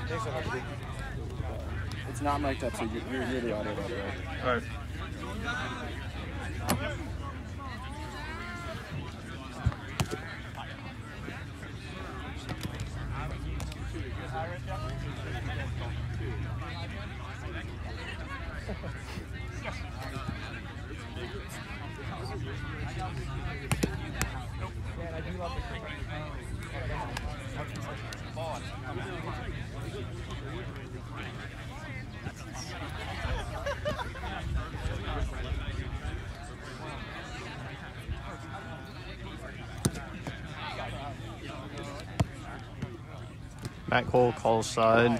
It's not mic'd up, so you're near the audio, by the way. All right. Matt Cole calls side.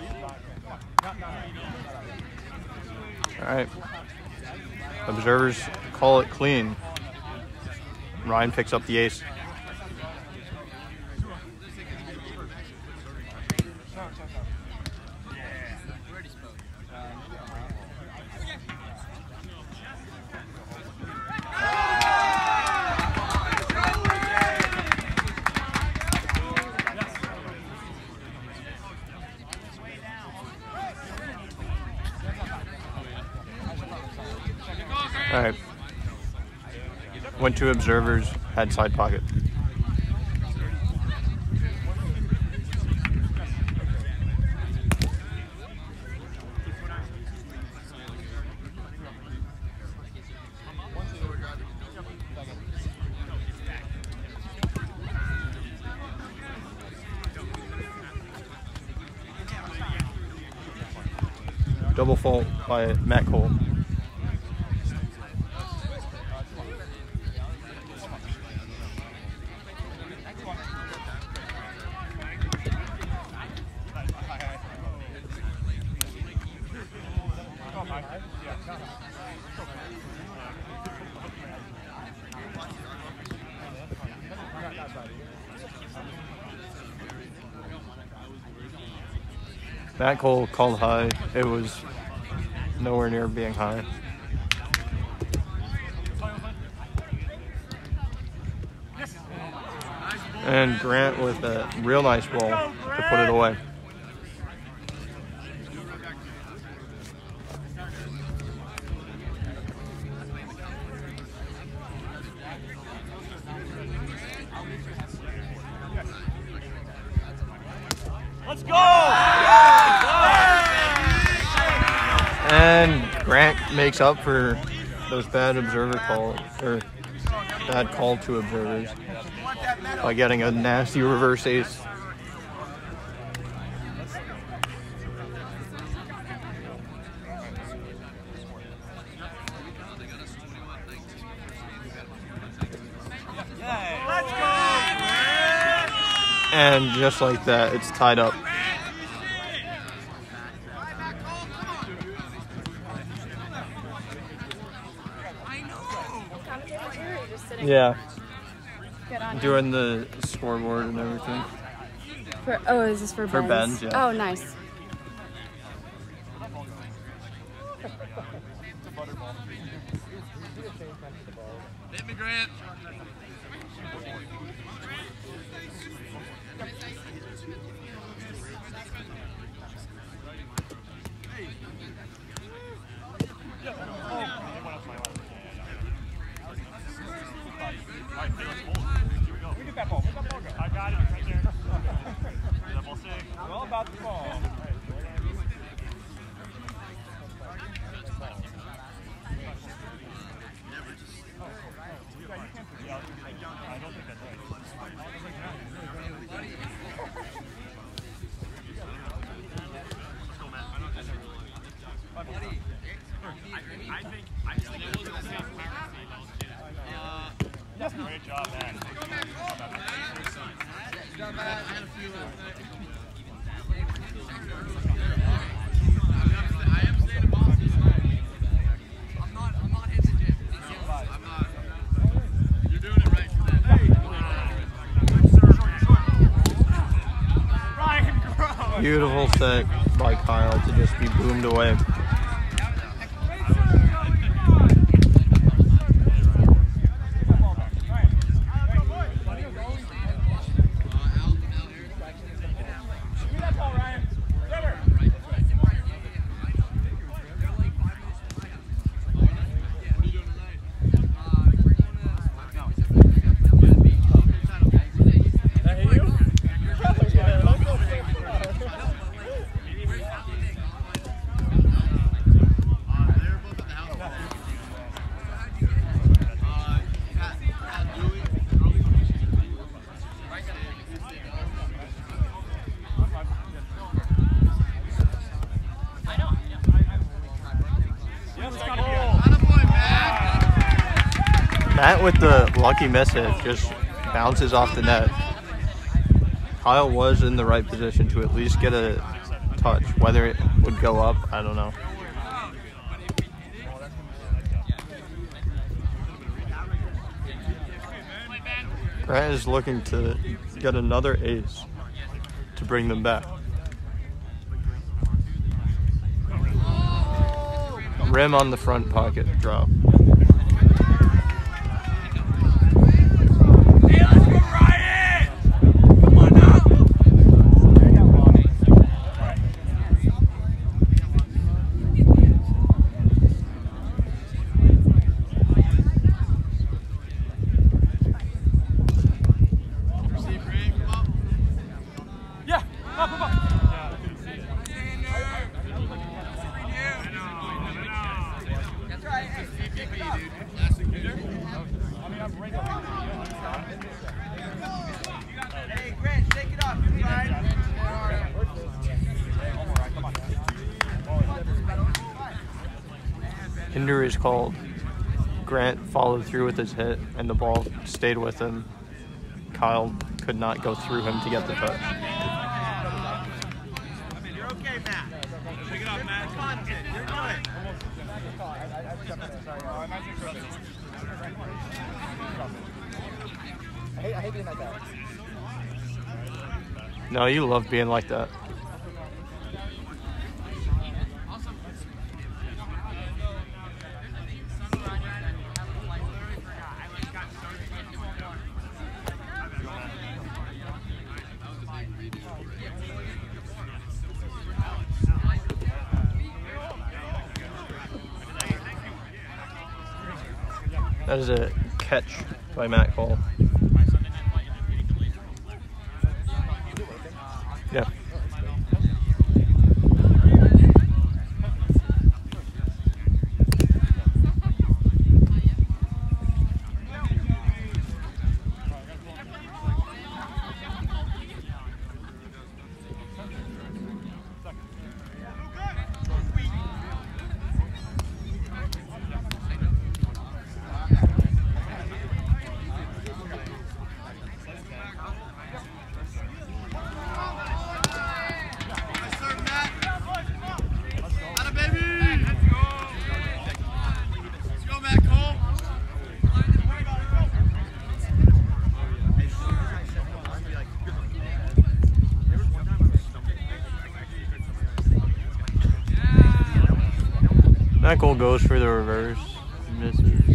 All right. Observers call it clean. Ryan picks up the ace. All right. Went to observers, had side pocket. Double fault by Matt Cole. Matt Cole called high. It was nowhere near being high. And Grant with a real nice ball to put it away. Let's go! And Grant makes up for those bad observer call or bad call to observers by getting a nasty reverse ace. And just like that, it's tied up. Yeah. Doing the scoreboard and everything. Oh, is this for Ben's? For Ben's, yeah. Oh, nice. Hit me, Grant. I got it right there. Double six. Well about the ball. I don't think that's right. Let's go, Matt. I think it was the same great job, man. I am staying in Boston. I'm not hitting the gym. I'm not. You're doing it right today. Beautiful set by Kyle to just be boomed away. Matt with the lucky miss hit just bounces off the net. Kyle was in the right position to at least get a touch. Whether it would go up, I don't know. Grant is looking to get another ace to bring them back. Rim on the front pocket drop. Hinder is called. Grant followed through with his hit, and the ball stayed with him. Kyle could not go through him to get the touch. You're okay, Matt. Pick it up, Matt. You're good. I hate being like that. No, you love being like that. That is a catch by Matt Cole. Yeah. That goal goes for the reverse. Misses.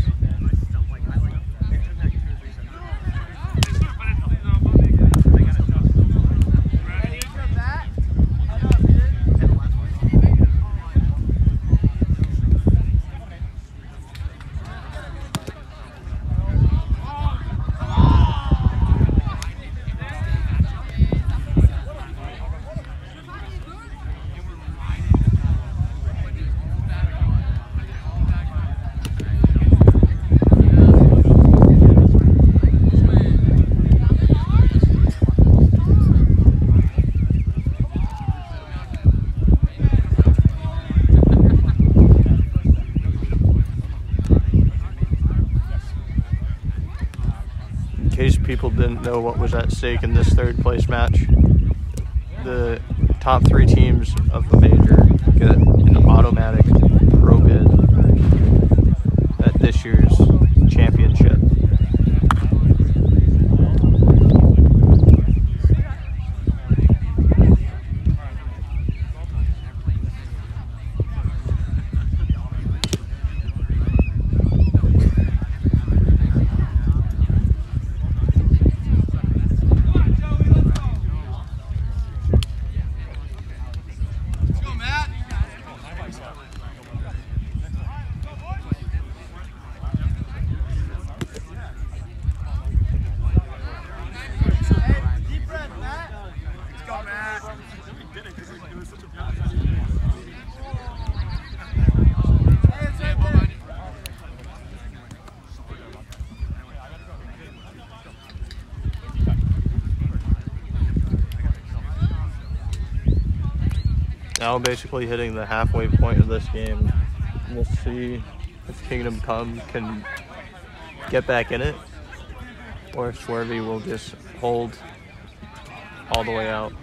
In case people didn't know what was at stake in this third place match, the top 3 teams of the major get an automatic pro bid at this year's championship. Now basically hitting the halfway point of this game. We'll see if Kingdom Come can get back in it, or if Swervie will just hold all the way out.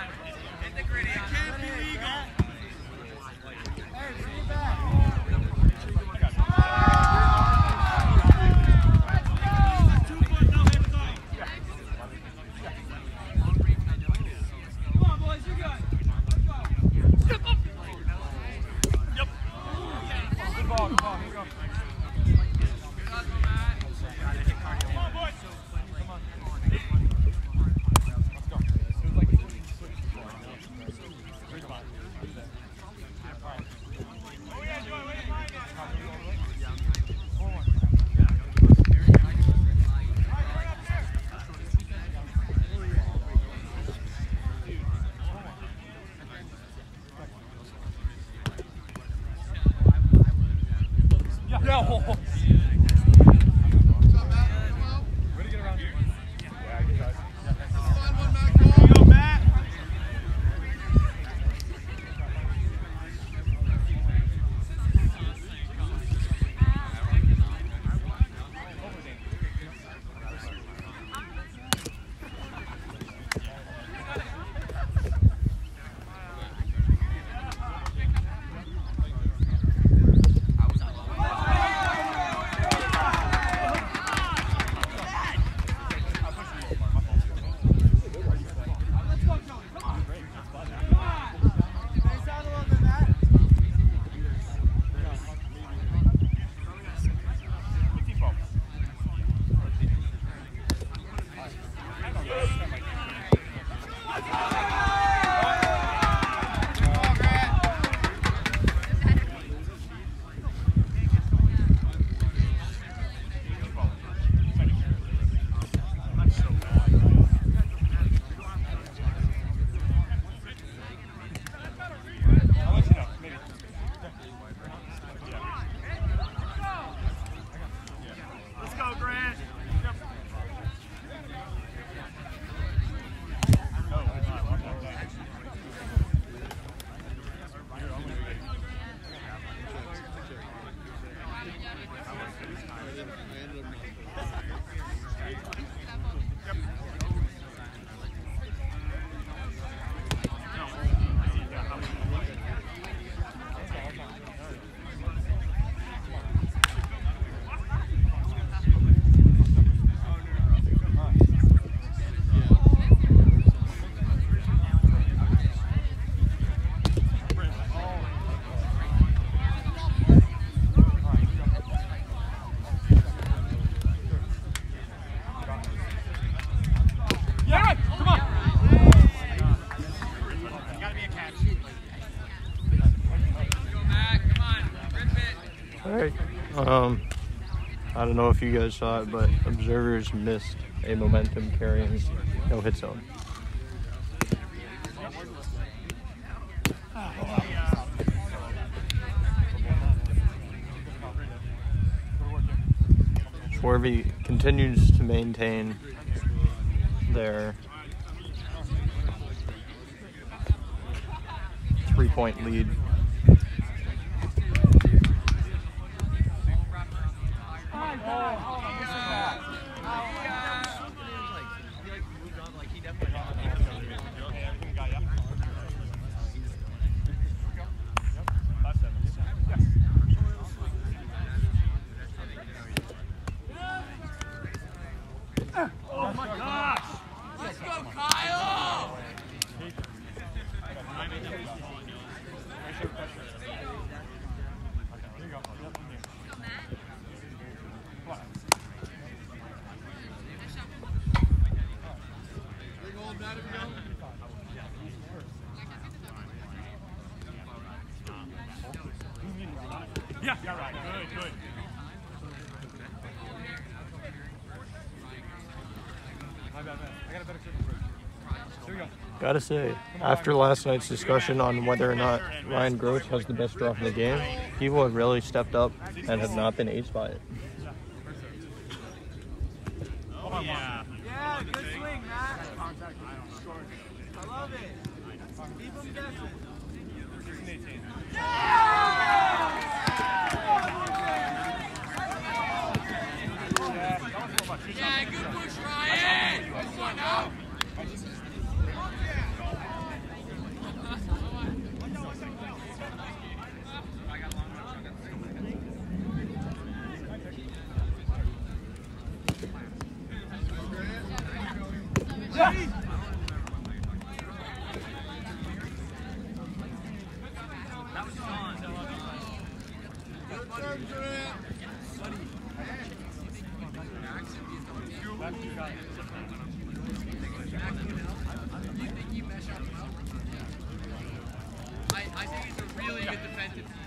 I don't know if you guys saw it, but observers missed a momentum carrying no-hit zone. Swervie continues to maintain their 3-point lead. Oh my gosh! Let's go, Kyle! Yeah, you're right. Good, good. I got a better Here we go. Gotta say, after last night's discussion on whether or not Ryan Gross has the best draw in the game, people have really stepped up and have not been aced by it. Oh, yeah. Yeah, good swing, Matt. I love it. Keep him guessing. Yeah! I think he's a really good defensive team.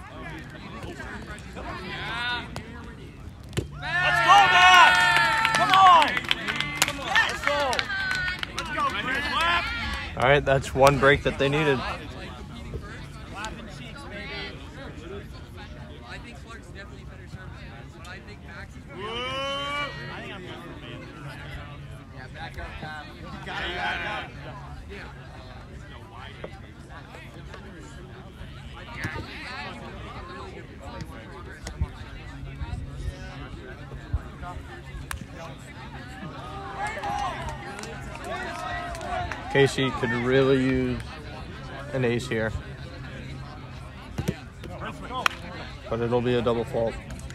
Yeah. Let's go, Matt! Come on! Let's go! Let's go, Chris! All right, that's one break that they needed. I think Clark's definitely a better service, but I think Max is really good. I think I'm going for man. Yeah, back up, Cap. Got it, back up. Yeah. Casey could really use an ace here, but it'll be a double fault.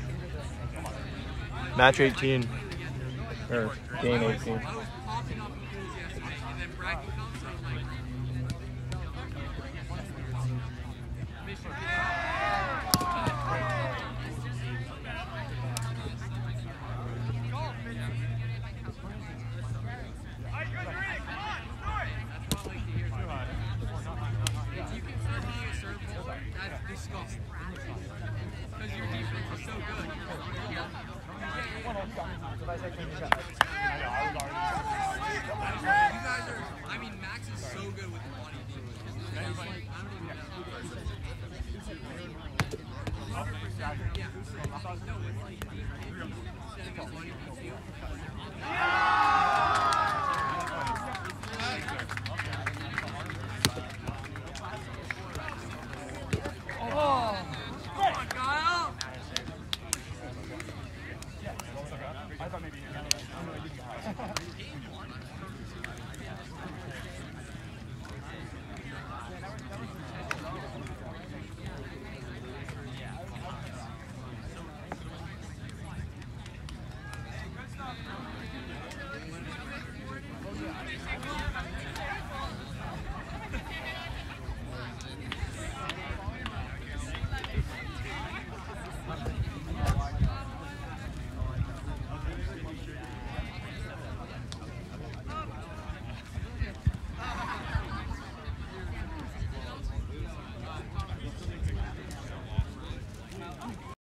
Match 18, or game 18. I was popping up pools yesterday, and then bracket comes, and I'm like, if you can serve me a serve ball, that's disgusting. Because your defense is so good. You guys are, I mean, Max is so good with the money defense. It's like, I don't even know. Yeah. No, it's like, setting up money for you.